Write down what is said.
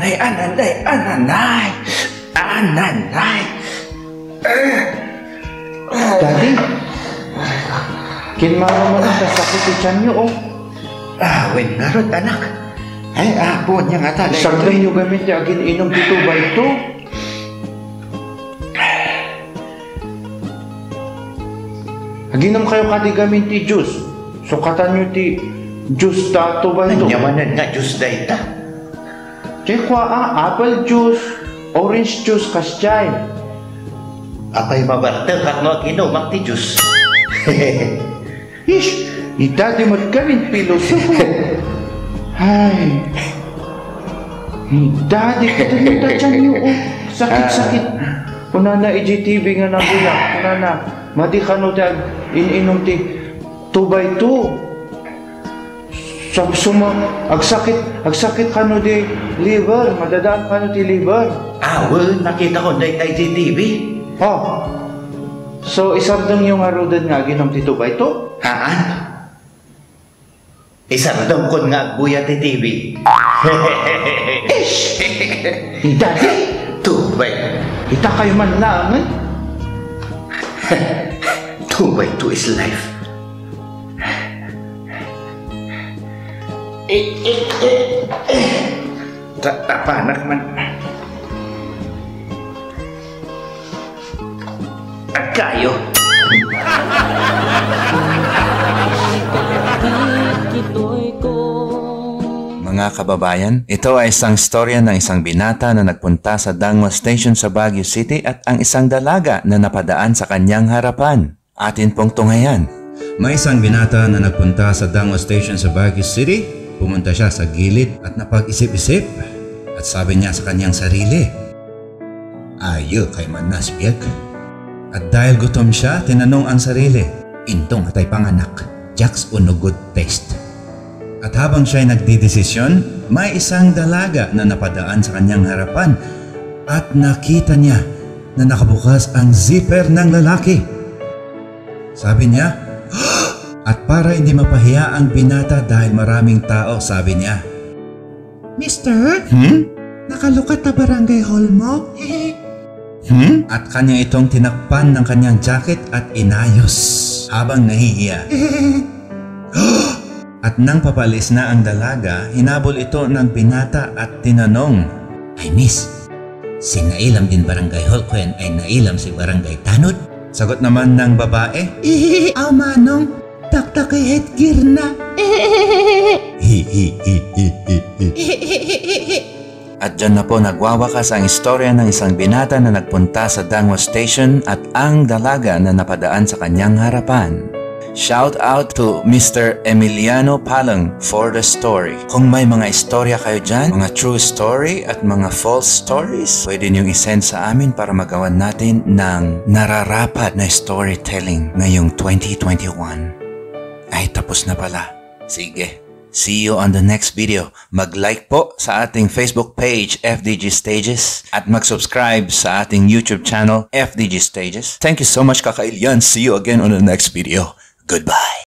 Ananay. Daddy, kinmaro mo lang kasakit ti tiyan nyo, oh. Wen nga rod, anak. Ay, po niya nga talay. Sagdan nyo gamit niya, inom dito ba ito? Aginom kayo kati gamit ti juice. Sukatan nyo ti juice tato ba ito? Nanyamanan nga juice da ita. Kaya apple juice, orange juice kasjay. Apay mabartel kat no akinom ti juice. Ish, ita di mo't gamit pilosopo. Ay, daddy, kita nyo tachan nyo, oh. Sakit-sakit. Kuna na IGTV nga nabulak. Kuna na, madi ka no tag ininom ti 2x2. Suma, agsakit ka no di liver. Madadaan ka no ti liver. Well, nakita ko na IGTV. Oh, so isardang yung arudan nga ginom ti 2x2? Haan? Isardang kon nga agbuya ti TV. Ish! Daddy! Tubay. Ita kayo man lang, eh? 2x2 is life. Tapanak man. Kayo. Mga kababayan, ito ay isang storya ng isang binata na nagpunta sa Dangwa Station sa Baguio City at ang isang dalaga na napadaan sa kanyang harapan. Atin pong tunghayan. May isang binata na nagpunta sa Dangwa Station sa Baguio City. Pumunta siya sa gilid at napag-isip-isip. At sabi niya sa kanyang sarili, ayo kay manas biyag. At dahil gutom siya, tinanong ang sarili, intong atay panganak, jaks o no good taste. At habang siya'y nagdidesisyon, may isang dalaga na napadaan sa kanyang harapan at nakita niya na nakabukas ang zipper ng lalaki. Sabi niya, at para hindi mapahiya ang binata dahil maraming tao, sabi niya, Mister? Nakalukat na barangay hall mo? At kanya itong tinakpan ng kanyang jacket at inayos habang nahihiya. At nang papalis na ang dalaga, hinabol ito ng binata at tinanong, ay miss, si nailam din barangay hall ko yan ay nailam si barangay tanod? Sagot naman ng babae, aw manong, taktakay headgear na. At dyan na po nagwawakas ang istorya ng isang binata na nagpunta sa Dangwa Station at ang dalaga na napadaan sa kanyang harapan. Shout out to Mr. Emiliano Palang for the story. Kung may mga istorya kayo dyan, mga true story at mga false stories, pwede niyong isend sa amin para magawan natin ng nararapat na storytelling ngayong 2021. Ay, tapos na pala. Sige. See you on the next video. Mag-like po sa ating Facebook page, FDG Stages, at mag-subscribe sa ating YouTube channel, FDG Stages. Thank you so much, Kakailian. See you again on the next video. Goodbye.